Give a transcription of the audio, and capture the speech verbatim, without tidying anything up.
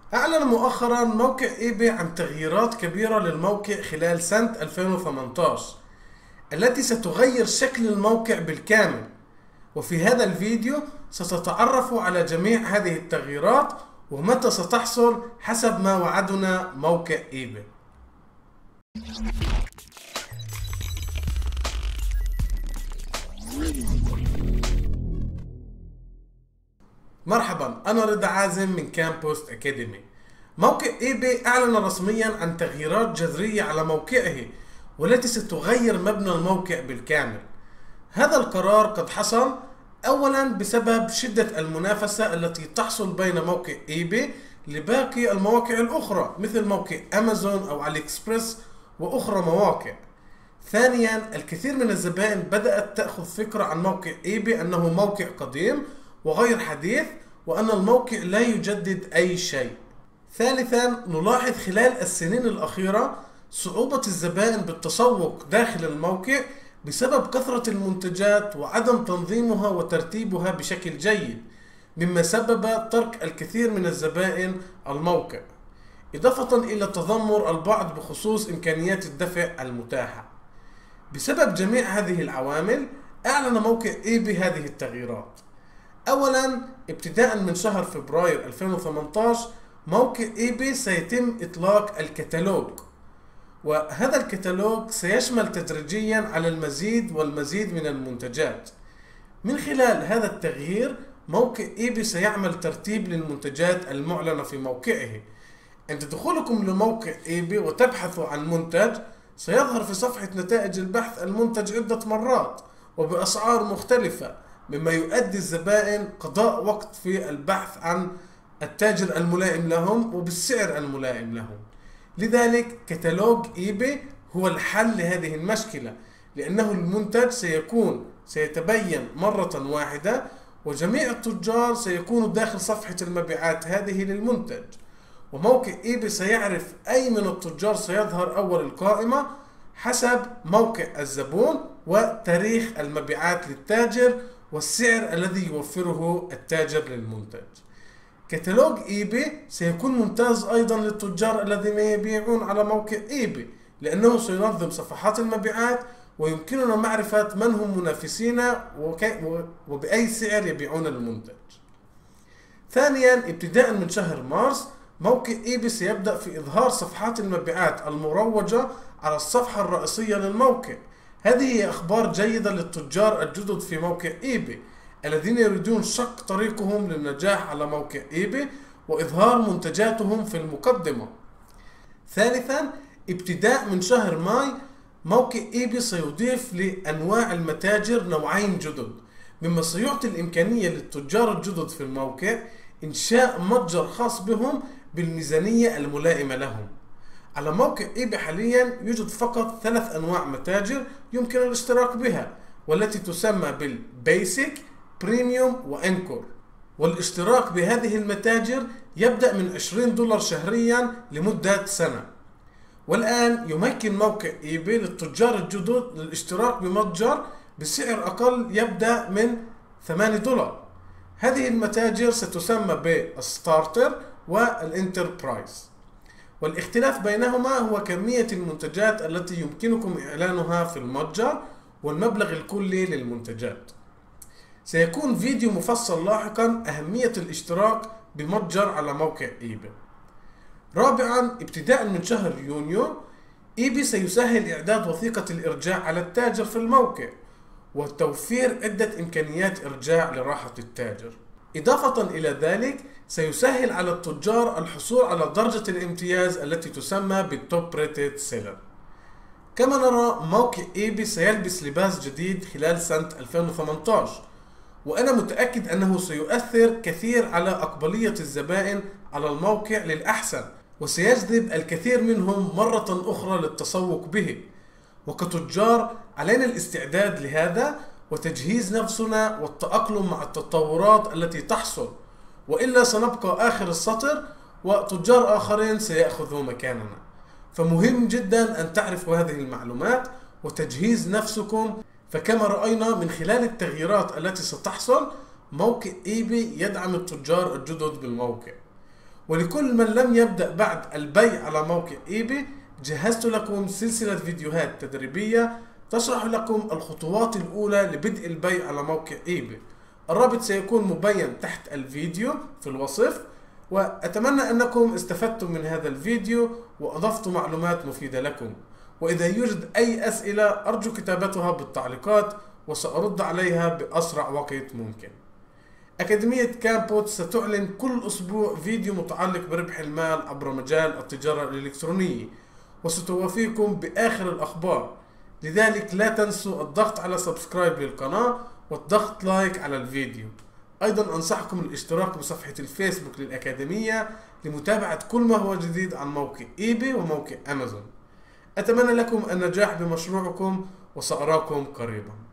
أعلن مؤخرا موقع ايباي عن تغييرات كبيرة للموقع خلال سنة ألفين وثمانية عشر التي ستغير شكل الموقع بالكامل. وفي هذا الفيديو ستتعرف على جميع هذه التغييرات ومتى ستحصل حسب ما وعدنا موقع ايباي. مرحبا، أنا رضا عازم من كامبوست أكاديمي. موقع ايباي أعلن رسميا عن تغييرات جذرية على موقعه والتي ستغير مبنى الموقع بالكامل. هذا القرار قد حصل أولا بسبب شدة المنافسة التي تحصل بين موقع ايباي لباقي المواقع الأخرى مثل موقع أمازون أو علي إكسبرس وأخرى مواقع. ثانيا، الكثير من الزبائن بدأت تأخذ فكرة عن موقع ايباي أنه موقع قديم وغير حديث وأن الموقع لا يجدد أي شيء. ثالثا، نلاحظ خلال السنين الأخيرة صعوبة الزبائن بالتسوق داخل الموقع بسبب كثرة المنتجات وعدم تنظيمها وترتيبها بشكل جيد، مما سبب ترك الكثير من الزبائن الموقع، إضافة إلى تذمر البعض بخصوص إمكانيات الدفع المتاحة. بسبب جميع هذه العوامل أعلن موقع ايباي هذه التغييرات. أولا، ابتداء من شهر فبراير ألفين وثمانية عشر موقع ايباي سيتم إطلاق الكتالوج، وهذا الكتالوج سيشمل تدريجيا على المزيد والمزيد من المنتجات. من خلال هذا التغيير موقع ايباي سيعمل ترتيب للمنتجات المعلنة في موقعه. عند دخولكم لموقع ايباي وتبحثوا عن منتج سيظهر في صفحة نتائج البحث المنتج عدة مرات وبأسعار مختلفة، مما يؤدي الزبائن قضاء وقت في البحث عن التاجر الملائم لهم وبالسعر الملائم لهم. لذلك كتالوج ايباي هو الحل لهذه المشكلة، لأنه المنتج سيكون سيتبين مرة واحدة وجميع التجار سيكونوا داخل صفحة المبيعات هذه للمنتج، وموقع ايباي سيعرف أي من التجار سيظهر أول القائمة حسب موقع الزبون وتاريخ المبيعات للتاجر والسعر الذي يوفره التاجر للمنتج. كتالوج ايباي سيكون ممتاز أيضا للتجار الذين يبيعون على موقع ايباي، لأنه سينظم صفحات المبيعات ويمكننا معرفة من هم منافسينا وبأي سعر يبيعون المنتج. ثانيا، ابتداء من شهر مارس موقع ايباي سيبدأ في إظهار صفحات المبيعات المروجة على الصفحة الرئيسية للموقع. هذه هي أخبار جيدة للتجار الجدد في موقع ايباي الذين يريدون شق طريقهم للنجاح على موقع ايباي وإظهار منتجاتهم في المقدمة. ثالثا، ابتداء من شهر ماي موقع ايباي سيضيف لأنواع المتاجر نوعين جدد، مما سيعطي الإمكانية للتجار الجدد في الموقع إنشاء متجر خاص بهم بالميزانية الملائمة لهم. على موقع ايباي حاليا يوجد فقط ثلاث أنواع متاجر يمكن الاشتراك بها، والتي تسمى بالبيسك، بريميوم وانكور، والاشتراك بهذه المتاجر يبدأ من عشرين دولار شهريا لمدة سنة. والآن يمكن موقع ايباي للتجار الجدد للاشتراك بمتجر بسعر أقل يبدأ من ثمانية دولار. هذه المتاجر ستسمى بالستارتر والانتربرايز، والاختلاف بينهما هو كمية المنتجات التي يمكنكم إعلانها في المتجر والمبلغ الكلي للمنتجات. سيكون فيديو مفصل لاحقا أهمية الاشتراك بمتجر على موقع ايباي. رابعا، ابتداء من شهر يونيو ايباي سيسهل إعداد وثيقة الإرجاع على التاجر في الموقع وتوفير عدة إمكانيات إرجاع لراحة التاجر. إضافة إلى ذلك سيسهل على التجار الحصول على درجة الامتياز التي تسمى بالتوب ريتد سيلر. كما نرى موقع ايباي سيلبس لباس جديد خلال سنة ألفين وثمانية عشر، وأنا متأكد أنه سيؤثر كثير على أقبلية الزبائن على الموقع للأحسن، وسيجذب الكثير منهم مرة أخرى للتسوق به. وكتجار علينا الاستعداد لهذا وتجهيز نفسنا والتأقلم مع التطورات التي تحصل، وإلا سنبقى آخر السطر وتجار آخرين سيأخذوا مكاننا. فمهم جدا أن تعرفوا هذه المعلومات وتجهيز نفسكم. فكما رأينا من خلال التغييرات التي ستحصل موقع ايباي يدعم التجار الجدد بالموقع، ولكل من لم يبدأ بعد البيع على موقع ايباي، جهزت لكم سلسلة فيديوهات تدريبية تشرح لكم الخطوات الأولى لبدء البيع على موقع ايباي. الرابط سيكون مبين تحت الفيديو في الوصف، وأتمنى أنكم استفدتم من هذا الفيديو وأضفت معلومات مفيدة لكم. وإذا يوجد أي أسئلة أرجو كتابتها بالتعليقات وسأرد عليها بأسرع وقت ممكن. أكاديمية كامبوت ستعلن كل أسبوع فيديو متعلق بربح المال عبر مجال التجارة الإلكترونية، وستوافيكم بآخر الأخبار. لذلك لا تنسوا الضغط على سبسكرايب للقناة والضغط لايك على الفيديو. أيضا أنصحكم الاشتراك بصفحة الفيسبوك للأكاديمية لمتابعة كل ما هو جديد عن موقع ايباي وموقع أمازون. أتمنى لكم النجاح بمشروعكم وسأراكم قريبا.